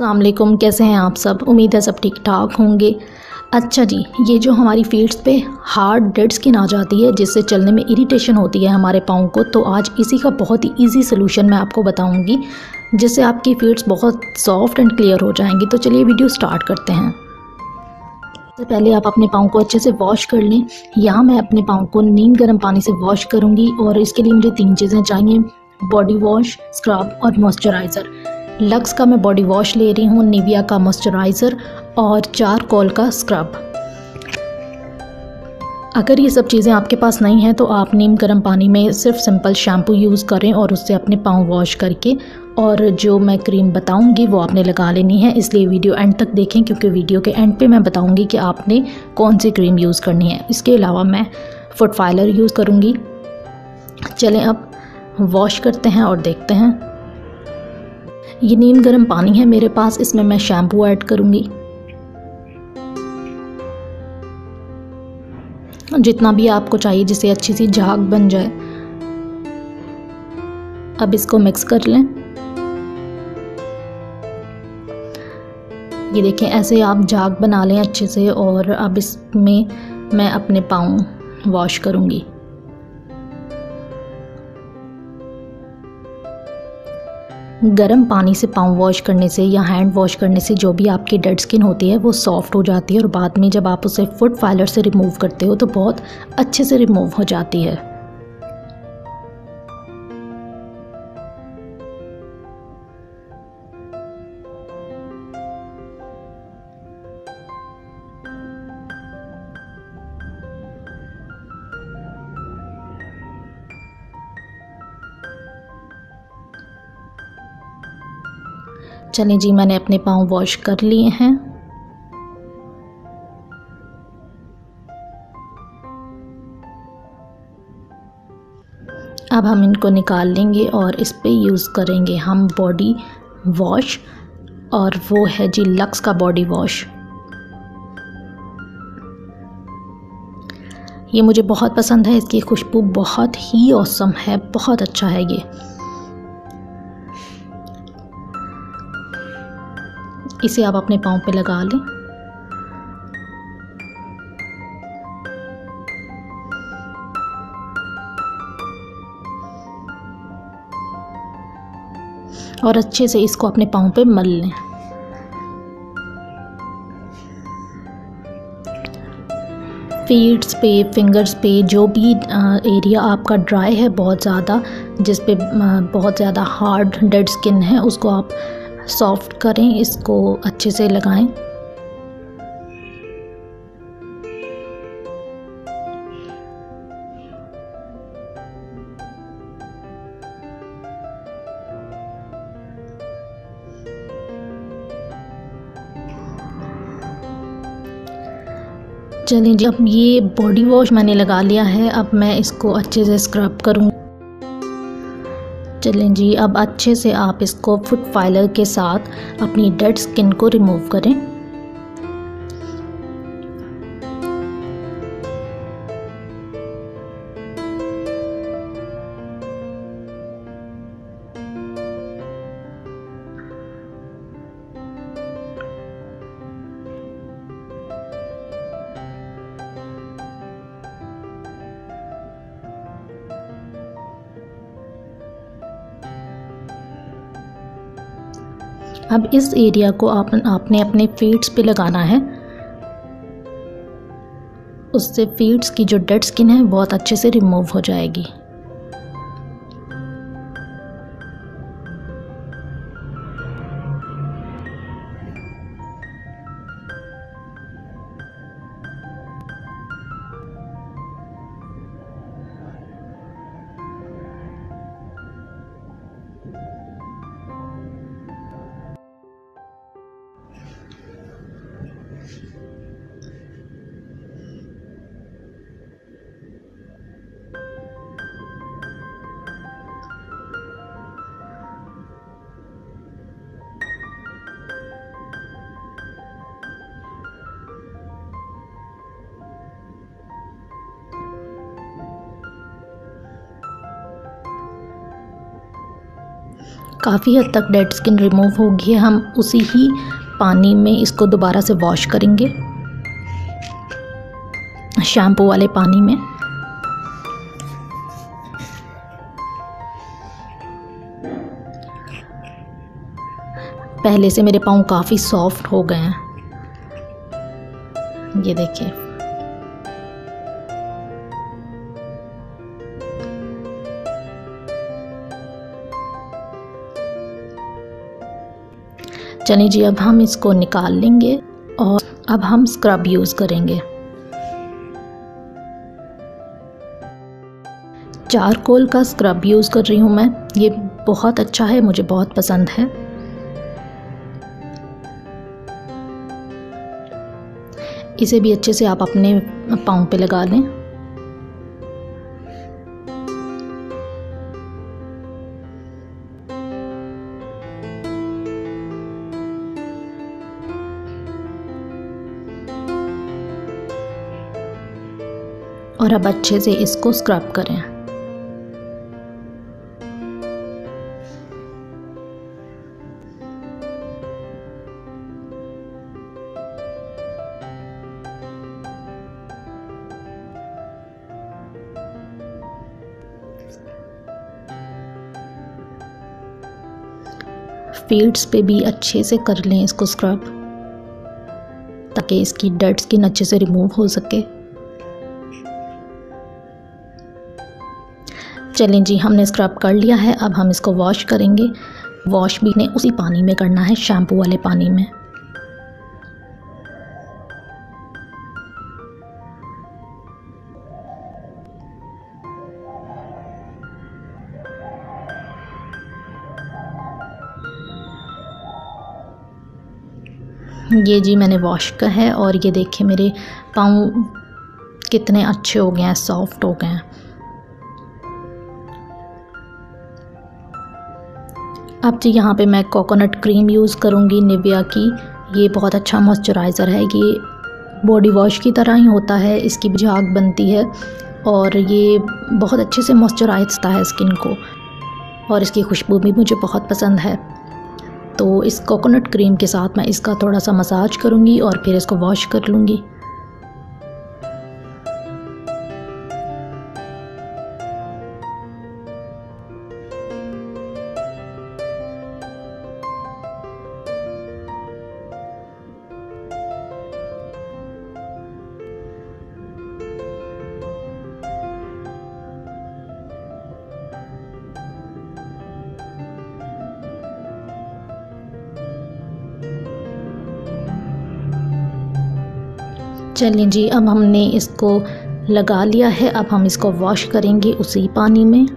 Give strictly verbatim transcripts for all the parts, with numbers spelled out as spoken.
अस्सलाम वालेकुम, कैसे हैं आप सब। उम्मीद है सब ठीक ठाक होंगे। अच्छा जी, ये जो हमारी फीट्स पे हार्ड डेड स्किन आ जाती है जिससे चलने में इरिटेशन होती है हमारे पाँव को, तो आज इसी का बहुत ही इजी सोल्यूशन मैं आपको बताऊंगी जिससे आपकी फीट्स बहुत सॉफ्ट एंड क्लियर हो जाएंगी। तो चलिए वीडियो स्टार्ट करते हैं। सबसे पहले आप अपने पाँव को अच्छे से वॉश कर लें। यहाँ मैं अपने पाँव को नीम गर्म पानी से वॉश करूँगी और इसके लिए मुझे तीन चीज़ें चाहिए, बॉडी वॉश, स्क्रब और मॉइस्चराइज़र। लक्स का मैं बॉडी वॉश ले रही हूँ, निविया का मॉइस्चराइज़र और चारकोल का स्क्रब। अगर ये सब चीज़ें आपके पास नहीं हैं तो आप नीम गर्म पानी में सिर्फ सिंपल शैम्पू यूज़ करें और उससे अपने पाँव वॉश करके और जो मैं क्रीम बताऊंगी वो आपने लगा लेनी है। इसलिए वीडियो एंड तक देखें क्योंकि वीडियो के एंड पे मैं बताऊंगी कि आपने कौन सी क्रीम यूज़ करनी है। इसके अलावा मैं फुट फाइलर यूज़ करूँगी। चलें अब वॉश करते हैं और देखते हैं। ये नीम गर्म पानी है मेरे पास, इसमें मैं शैम्पू ऐड करूँगी। जितना भी आपको चाहिए जिससे अच्छी सी झाग बन जाए। अब इसको मिक्स कर लें। ये देखें, ऐसे आप झाग बना लें अच्छे से। और अब इसमें मैं अपने पाँव वॉश करूँगी। गर्म पानी से पाँव वॉश करने से या हैंड वॉश करने से जो भी आपकी डेड स्किन होती है वो सॉफ्ट हो जाती है और बाद में जब आप उसे फुट फाइलर से रिमूव करते हो तो बहुत अच्छे से रिमूव हो जाती है। चलें जी, मैंने अपने पाँव वॉश कर लिए हैं। अब हम इनको निकाल लेंगे और इस पे यूज़ करेंगे हम बॉडी वॉश, और वो है जी लक्स का बॉडी वॉश। ये मुझे बहुत पसंद है, इसकी खुशबू बहुत ही ऑसम है, बहुत अच्छा है ये। इसे आप अपने पाँव पे लगा लें। और अच्छे से इसको अपने पाँव पे मल लें। फीट्स पे, फिंगर्स पे, जो भी एरिया आपका ड्राई है बहुत ज़्यादा, जिस पे बहुत ज़्यादा हार्ड डेड स्किन है, उसको आप सॉफ्ट करें, इसको अच्छे से लगाएं। चलिए जी, अब ये बॉडी वॉश मैंने लगा लिया है। अब मैं इसको अच्छे से स्क्रब करूँ। चलें जी, अब अच्छे से आप इसको फुट फाइलर के साथ अपनी डेड स्किन को रिमूव करें। अब इस एरिया को आप आपने अपने फीट्स पे लगाना है। उससे फीट्स की जो डेड स्किन है बहुत अच्छे से रिमूव हो जाएगी। काफ़ी हद तक डेड स्किन रिमूव होगी है। हम उसी ही पानी में इसको दोबारा से वॉश करेंगे, शैम्पू वाले पानी में। पहले से मेरे पाँव काफ़ी सॉफ्ट हो गए हैं, ये देखिए। चलिए जी, अब हम इसको निकाल लेंगे और अब हम स्क्रब यूज़ करेंगे। चारकोल का स्क्रब यूज़ कर रही हूँ मैं, ये बहुत अच्छा है, मुझे बहुत पसंद है। इसे भी अच्छे से आप अपने पाँव पे लगा लें। और अब अच्छे से इसको स्क्रब करें। फीट्स पे भी अच्छे से कर लें इसको स्क्रब, ताकि इसकी डेड स्किन अच्छे से रिमूव हो सके। चलें जी, हमने स्क्रब कर लिया है। अब हम इसको वॉश करेंगे। वॉश भी ने उसी पानी में करना है, शैम्पू वाले पानी में। ये जी मैंने वॉश का है और ये देखिए मेरे पाँव कितने अच्छे हो गए हैं, सॉफ्ट हो गए हैं। अब जी यहाँ पे मैं कोकोनट क्रीम यूज़ करूँगी निविया की। ये बहुत अच्छा मॉइस्चराइज़र है, ये बॉडी वॉश की तरह ही होता है, इसकी भी झाग बनती है और ये बहुत अच्छे से मॉइस्चराइज़ है स्किन को, और इसकी खुशबू भी मुझे बहुत पसंद है। तो इस कोकोनट क्रीम के साथ मैं इसका थोड़ा सा मसाज करूँगी और फिर इसको वॉश कर लूँगी। चलिए जी, अब हमने इसको लगा लिया है। अब हम इसको वॉश करेंगे उसी पानी में।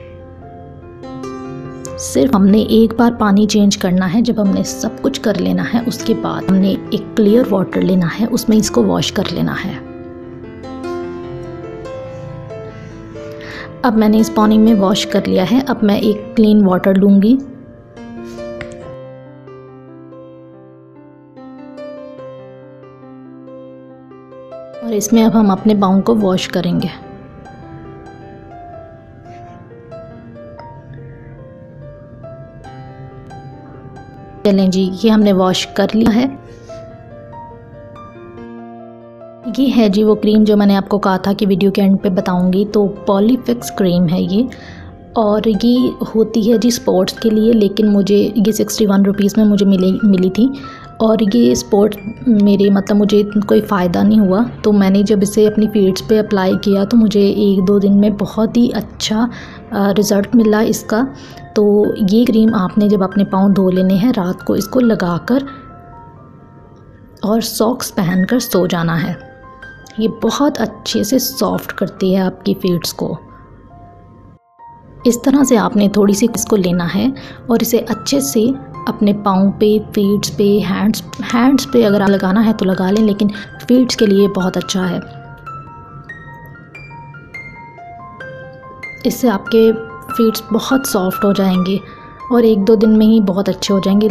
सिर्फ हमने एक बार पानी चेंज करना है। जब हमने सब कुछ कर लेना है उसके बाद हमने एक क्लियर वाटर लेना है, उसमें इसको वॉश कर लेना है। अब मैंने इस पानी में वॉश कर लिया है। अब मैं एक क्लीन वाटर लूँगी और इसमें अब हम अपने पाँव को वॉश करेंगे। चलें जी, ये हमने वॉश कर लिया है। ये है जी वो क्रीम जो मैंने आपको कहा था कि वीडियो के एंड पे बताऊंगी। तो पॉलीफिक्स क्रीम है ये, और ये होती है जी स्पॉट्स के लिए, लेकिन मुझे ये सिक्सटी वन रुपीज़ में मुझे मिली मिली थी और ये स्पॉट मेरे मतलब मुझे कोई फ़ायदा नहीं हुआ। तो मैंने जब इसे अपनी फीट्स पे अप्लाई किया तो मुझे एक दो दिन में बहुत ही अच्छा रिज़ल्ट मिला इसका। तो ये क्रीम आपने जब अपने पाँव धो लेने हैं, रात को इसको लगाकर और सॉक्स पहनकर सो जाना है। ये बहुत अच्छे से सॉफ्ट करती है आपकी फीट्स को। इस तरह से आपने थोड़ी सी इसको लेना है और इसे अच्छे से अपने पाँव पे, फीट्स पे, हैंड्स हैंड्स पे अगर लगाना है तो लगा लें, लेकिन फीट्स के लिए बहुत अच्छा है। इससे आपके फीट्स बहुत सॉफ्ट हो जाएंगे और एक दो दिन में ही बहुत अच्छे हो जाएंगे।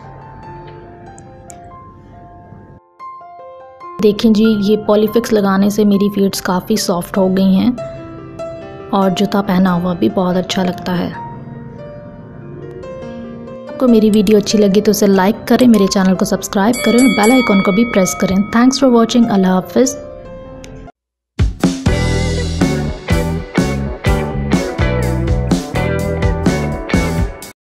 देखें जी, ये पॉलीफिक्स लगाने से मेरी फीट्स काफ़ी सॉफ्ट हो गई हैं और जूता पहना हुआ भी बहुत अच्छा लगता है। आपको मेरी वीडियो अच्छी लगी तो उसे लाइक करें, मेरे चैनल को सब्सक्राइब करें और बेल आइकॉन को भी प्रेस करें। Thanks for watching. अल्लाह हाफिज़।